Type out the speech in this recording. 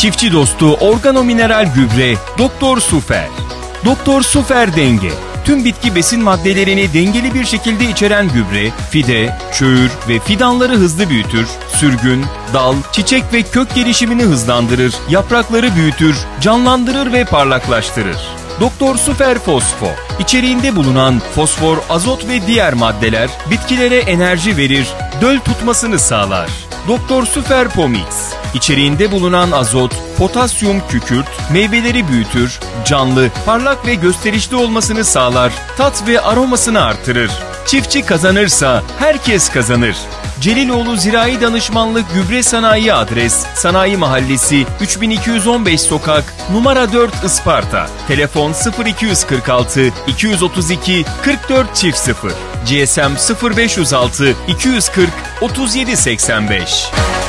Çiftçi dostu organomineral gübre Doktor Sufer. Doktor Sufer Denge. Tüm bitki besin maddelerini dengeli bir şekilde içeren gübre, fide, çöğür ve fidanları hızlı büyütür, sürgün, dal, çiçek ve kök gelişimini hızlandırır, yaprakları büyütür, canlandırır ve parlaklaştırır. Doktor Sufer Fosfo. İçeriğinde bulunan fosfor, azot ve diğer maddeler bitkilere enerji verir, döl tutmasını sağlar. Doktor Sufer Pomix. İçeriğinde bulunan azot, potasyum, kükürt, meyveleri büyütür, canlı, parlak ve gösterişli olmasını sağlar, tat ve aromasını artırır. Çiftçi kazanırsa herkes kazanır. Celiloğlu Zirai Danışmanlık Gübre Sanayi adres, Sanayi Mahallesi 3215 Sokak, numara 4 Isparta. Telefon 0246 232 44 0. GSM 0506 240 3785.